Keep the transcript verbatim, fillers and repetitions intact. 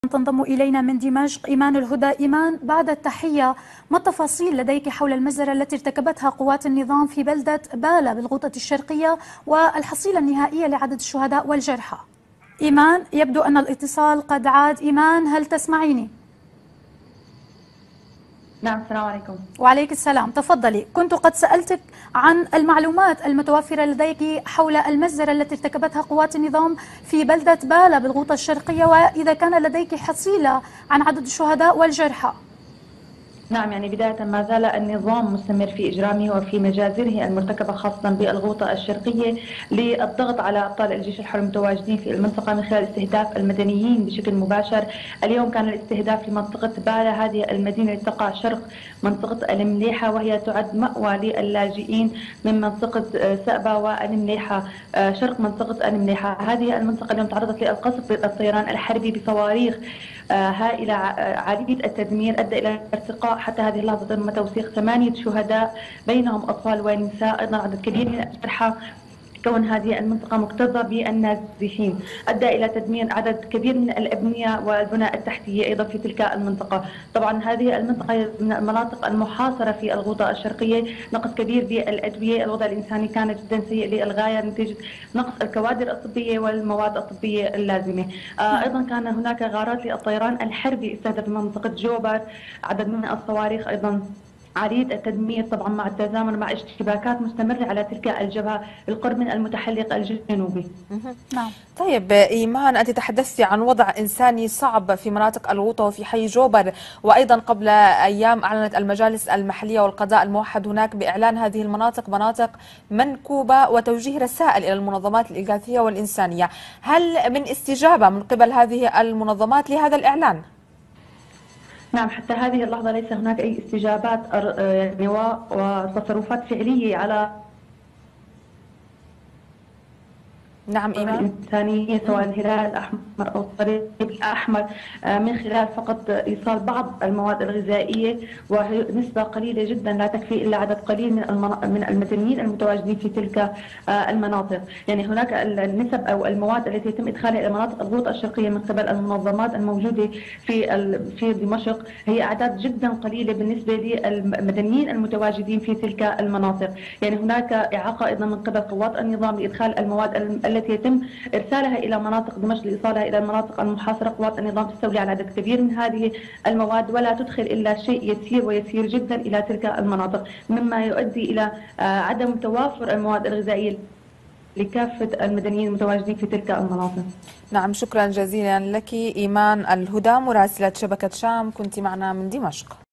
تنضم إلينا من دمشق إيمان الهدى. إيمان، بعد التحية، ما التفاصيل لديك حول المجزرة التي ارتكبتها قوات النظام في بلدة بالة بالغوطة الشرقية والحصيلة النهائية لعدد الشهداء والجرحى؟ إيمان، يبدو أن الاتصال قد عاد. إيمان، هل تسمعيني؟ نعم، السلام عليكم. وعليك السلام، تفضلي. كنت قد سألتك عن المعلومات المتوفرة لديك حول المجزرة التي ارتكبتها قوات النظام في بلدة بالة بالغوطة الشرقية، وإذا كان لديك حصيلة عن عدد الشهداء والجرحى. نعم، يعني بداية ما زال النظام مستمر في إجرامه وفي مجازره المرتكبة خاصة بالغوطة الشرقية للضغط على أبطال الجيش الحر المتواجدين في المنطقة من خلال استهداف المدنيين بشكل مباشر. اليوم كان الاستهداف لمنطقة بالة، هذه المدينة التي تقع شرق منطقة المليحة، وهي تعد مأوى للاجئين من منطقة سأبة والمليحة شرق منطقة المليحة. هذه المنطقة اليوم تعرضت للقصف بالطيران الحربي بصواريخ هائلة عالية التدمير، أدى إلى ارتقاء حتى هذه اللحظة تم توثيق ثمانية شهداء بينهم أطفال ونساء، أيضا عدد كبير من الجرحى، كون هذه المنطقة مكتظة بالنازحين أدى إلى تدمير عدد كبير من الأبنية والبنى التحتية أيضا في تلك المنطقة. طبعا هذه المنطقة من المناطق المحاصرة في الغوطة الشرقية، نقص كبير بالأدوية، الوضع الإنساني كان جدا سيء للغاية نتيجة نقص الكوادر الطبية والمواد الطبية اللازمة. آه أيضا كان هناك غارات للطيران الحربي استهدف منطقة جوبر، عدد من الصواريخ أيضا عالية التدمير، طبعا مع التزامن مع اشتباكات مستمرة على تلك الجبهة بالقرب من المتحلق الجنوبي. نعم. طيب إيمان، أنت تحدثتي عن وضع إنساني صعب في مناطق الغوطة وفي حي جوبر، وأيضا قبل أيام أعلنت المجالس المحلية والقضاء الموحد هناك بإعلان هذه المناطق مناطق منكوبة وتوجيه رسائل إلى المنظمات الإغاثية والإنسانية. هل من استجابة من قبل هذه المنظمات لهذا الإعلان؟ نعم، حتى هذه اللحظة ليس هناك أي استجابات يعني وتصرفات فعلية على نعم إيمان. الإنسانية، سواء الهلال الأحمر أو الصليب الأحمر، من خلال فقط إيصال بعض المواد الغذائية، ونسبة قليلة جدا لا تكفي إلا عدد قليل من من المدنيين المتواجدين في تلك المناطق. يعني هناك النسب أو المواد التي يتم إدخالها إلى مناطق الغوطة الشرقية من قبل المنظمات الموجودة في في دمشق هي أعداد جدا قليلة بالنسبة للمدنيين المتواجدين في تلك المناطق. يعني هناك إعاقة أيضا من قبل قوات النظام لإدخال المواد التي يتم إرسالها إلى مناطق دمشق لإيصالها إلى المناطق المحاصرة. قوات النظام تستولي على عدد كبير من هذه المواد ولا تدخل إلا شيء يسير ويسير جدا إلى تلك المناطق، مما يؤدي إلى عدم توافر المواد الغذائية لكافة المدنيين المتواجدين في تلك المناطق. نعم، شكرا جزيلا لك إيمان الهدى مراسلة شبكة شام، كنت معنا من دمشق.